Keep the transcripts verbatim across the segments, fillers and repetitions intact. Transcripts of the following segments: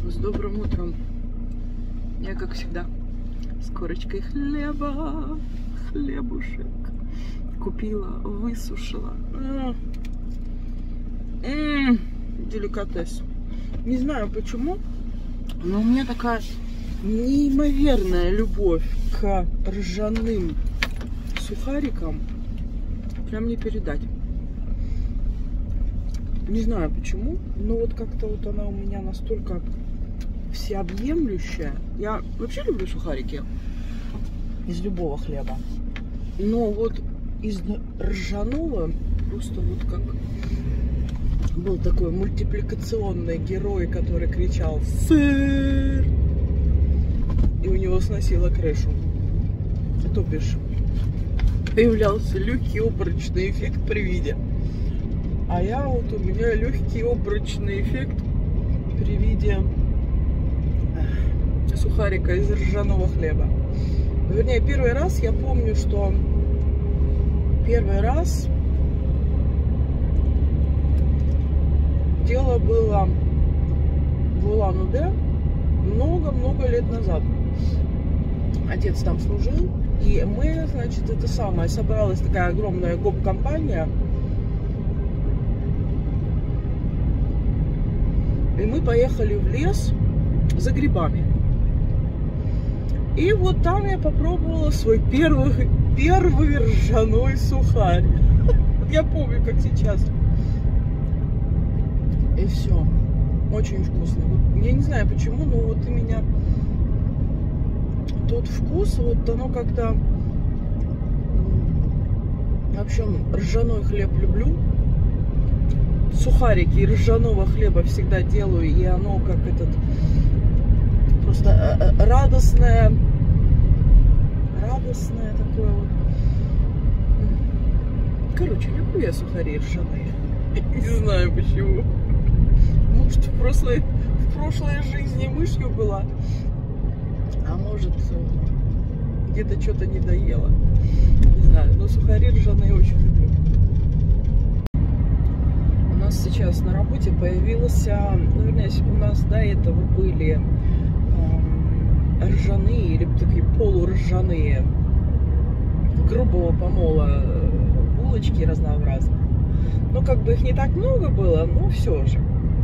С добрым утром. Я, как всегда, с корочкой хлеба, хлебушек купила, высушила. М-м-м, деликатес. Не знаю почему, но у меня такая неимоверная любовь к ржаным сухарикам. Прям не передать. Не знаю почему, но вот как-то вот она у меня настолько всеобъемлющая. Я вообще люблю сухарики из любого хлеба. Но вот из ржаного просто вот как был такой мультипликационный герой, который кричал «Сыр!» и у него сносило крышу. То бишь появлялся легкий обморочный эффект при виде. А я вот, у меня легкий обморочный эффект при виде сухарика из ржаного хлеба. Вернее, первый раз я помню, что первый раз дело было в Улан-Удэ много-много лет назад. Отец там служил, и мы, значит, это самое, собралась такая огромная гоп-компания. И мы поехали в лес за грибами. И вот там я попробовала свой первый, первый ржаной сухарь. Я помню, как сейчас. И все. Очень вкусно. Вот, я не знаю почему, но вот у меня тот вкус, вот оно как-то... В общем, ржаной хлеб люблю. Сухарики ржаного хлеба всегда делаю, и оно как этот просто радостное, радостное такое вот. Короче, люблю я сухари ржаные. Не знаю почему. Может, в прошлой, в прошлой жизни мышью была, а может, где-то что-то не доела. Не знаю, но сухари ржаные очень люблю. У нас сейчас на работе появился, ну, вернее, у нас до этого были э, ржаные или такие полуржаные грубого помола булочки разнообразные. Но как бы их не так много было, но все же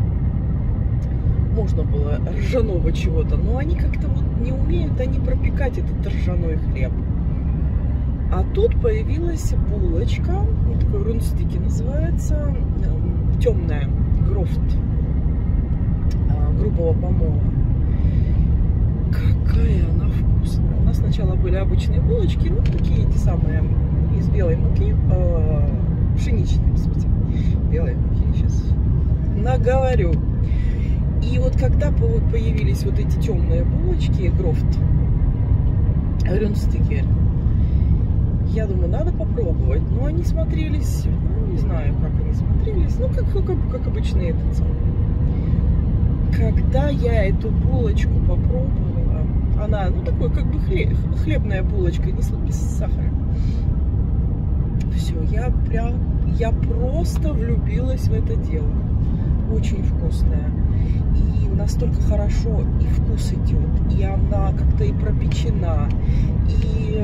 можно было ржаного чего-то. Но они как-то вот не умеют они пропекать этот ржаной хлеб. А тут появилась булочка, вот такой рунстики называется, темная, грофт, грубого помола. Какая она вкусная. У нас сначала были обычные булочки, ну такие эти самые из белой муки, э, пшеничной, господи, белой муки, сейчас наговорю. И вот когда появились вот эти темные булочки, грофт, рунстики, я думаю, надо попробовать. Но они смотрелись, ну, не знаю, как они смотрелись. Ну, как, как, как обычный этот самый. Когда я эту булочку попробовала, она, ну, такой, как бы хлеб, хлебная булочка, не без сахара. Все, я прям, я просто влюбилась в это дело. Очень вкусная. И настолько хорошо и вкус идет. И она как-то и пропечена. И...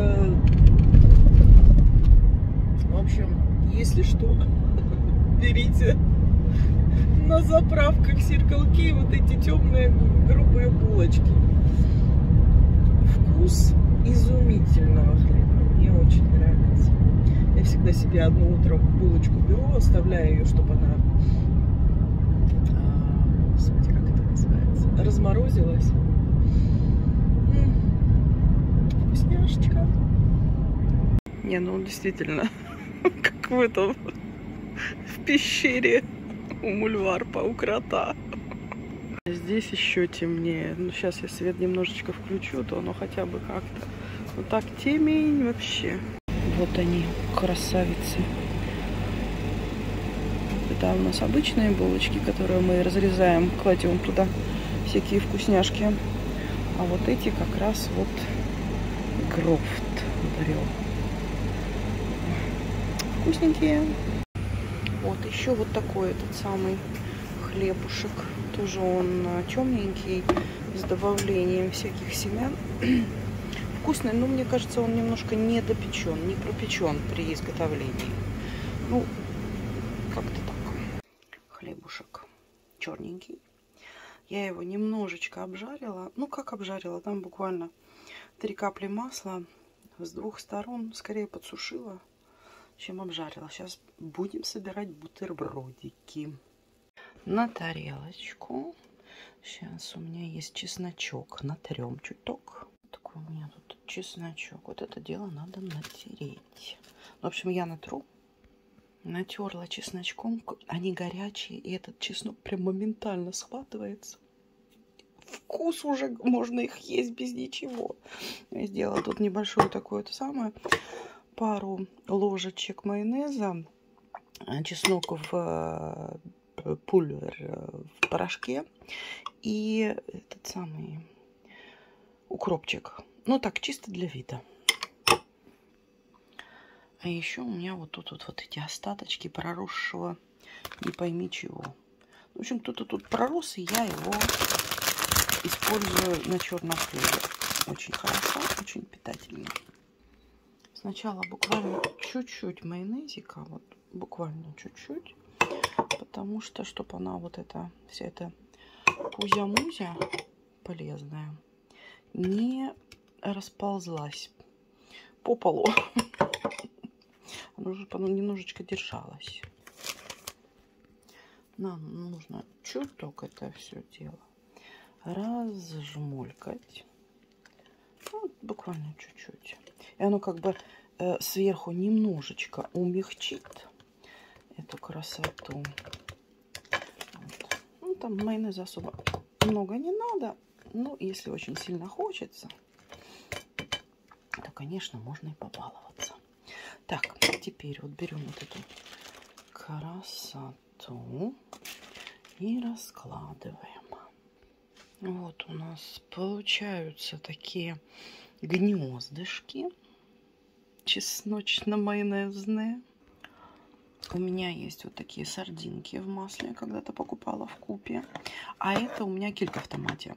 В общем, если что, берите на заправках Circle K вот эти темные грубые булочки. Вкус изумительного хлеба. Мне очень нравится. Я всегда себе одно утро булочку беру, оставляю ее, чтобы она, а, господи, как это называется, разморозилась. М-м, вкусняшечка. Не, ну действительно. Как в этом, в пещере у Мульварпа, у крота. Здесь еще темнее. Ну, сейчас я свет немножечко включу, то оно хотя бы как-то. Вот так темень вообще. Вот они, красавицы. Это у нас обычные булочки, которые мы разрезаем, кладем туда всякие вкусняшки. А вот эти как раз вот грофт брел. Вкусненькие. Вот еще вот такой этот самый хлебушек. Тоже он темненький, с добавлением всяких семян. Вкусный, но мне кажется, он немножко недопечен, не пропечен при изготовлении. Ну, как-то так. Хлебушек черненький. Я его немножечко обжарила. Ну, как обжарила? Там буквально три капли масла с двух сторон. Скорее подсушила, чем обжарила. Сейчас будем собирать бутербродики. На тарелочку. Сейчас у меня есть чесночок. Натрем чуток. Такой у меня тут чесночок. Вот это дело надо натереть. В общем, я натру. Натерла чесночком. Они горячие. И этот чеснок прям моментально схватывается. Вкус уже, можно их есть без ничего. Я сделала тут небольшую такую это самое. Пару ложечек майонеза. Чеснок в пульвер в порошке. И этот самый укропчик. Ну так, чисто для вида. А еще у меня вот тут вот, вот эти остаточки проросшего не пойми чего. В общем, кто-то тут пророс, и я его использую на черном хлебе. Очень хорошо, очень питательно. Сначала буквально чуть-чуть майонезика. Вот буквально чуть-чуть. Потому что, чтобы она вот эта, вся эта пузя-музя полезная не расползлась по полу. Она уже немножечко держалась. Нам нужно чуток это все дело разжмулькать. Вот, буквально чуть-чуть. И оно как бы э, сверху немножечко умягчит эту красоту. Вот. Ну, там майонеза особо много не надо. Но если очень сильно хочется, то, конечно, можно и побаловаться. Так, теперь вот берем вот эту красоту и раскладываем. Вот у нас получаются такие гнездышки чесночно-майонезные. У меня есть вот такие сардинки в масле, я когда-то покупала в Купе. А это у меня килька в томате.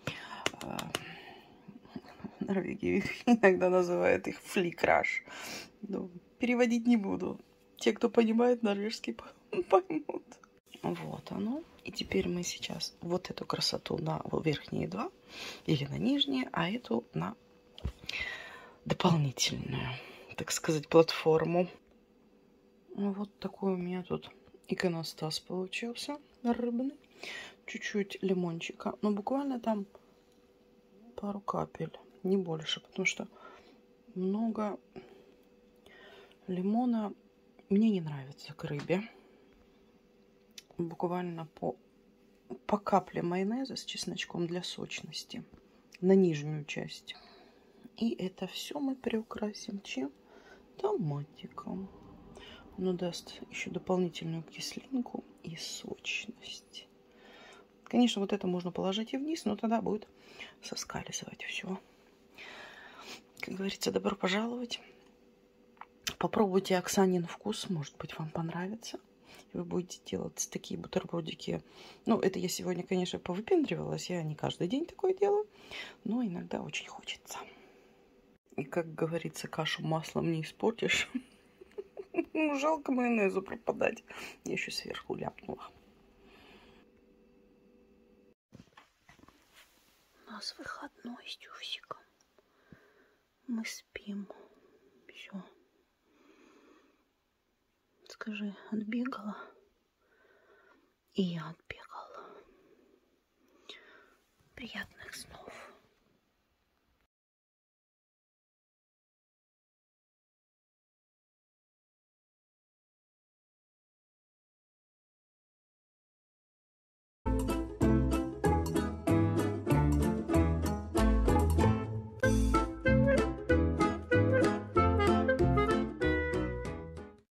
В Норвегии иногда называют их фликраш. Но переводить не буду. Те, кто понимает норвежский, поймут. Вот оно. И теперь мы сейчас вот эту красоту на верхние два или на нижние, а эту на дополнительную, так сказать, платформу. Вот такой у меня тут иконостас получился рыбный. Чуть-чуть лимончика, но буквально там пару капель, не больше, потому что много лимона мне не нравится к рыбе. Буквально по, по капле майонеза с чесночком для сочности на нижнюю часть. И это все мы приукрасим чем? Томатиком. Оно даст еще дополнительную кислинку и сочность. Конечно, вот это можно положить и вниз, но тогда будет соскальзывать все. Как говорится, добро пожаловать. Попробуйте Оксанин вкус, может быть, вам понравится. Вы будете делать такие бутербродики. Ну, это я сегодня, конечно, повыпендривалась. Я не каждый день такое делаю, но иногда очень хочется. И, как говорится, кашу маслом не испортишь. Ну, жалко майонезу пропадать. Я еще сверху ляпнула. У нас выходной с Тюфсиком. Мы спим. Все. Скажи, отбегала? И я отбегала. Приятных снов.